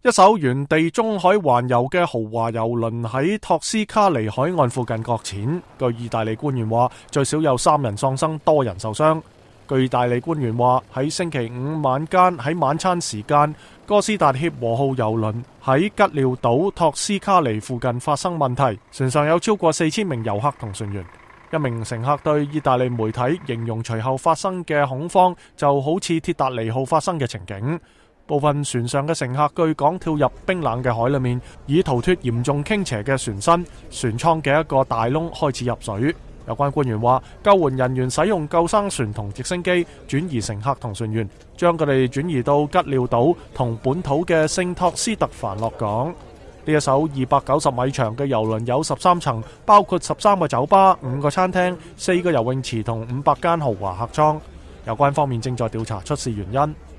一艘原地中海環遊嘅豪華郵輪喺托斯卡尼海岸附近擱淺，據意大利官員話，最少有3人喪生，多人受傷。據意大利官員話，喺星期五晚間喺晚餐時間，哥斯達協和號郵輪喺吉廖島托斯卡尼附近發生問題，船上有超過4000名遊客同船員。一名乘客對意大利媒體形容隨後發生嘅恐慌就好似鐵達尼號發生嘅情景。部分船上嘅乘客據講跳入冰冷嘅海裏面，以逃脫嚴重傾斜嘅船身。船艙嘅一個大窿開始入水。有關官員話，救援人員使用救生船同直升機轉移乘客同船員，將佢哋轉移到吉廖島同本土嘅聖托斯特凡落港。呢一艘290米長嘅郵輪有13層，包括13個酒吧、5個餐廳、4個游泳池同500間豪華客艙。有關方面正在調查出事原因。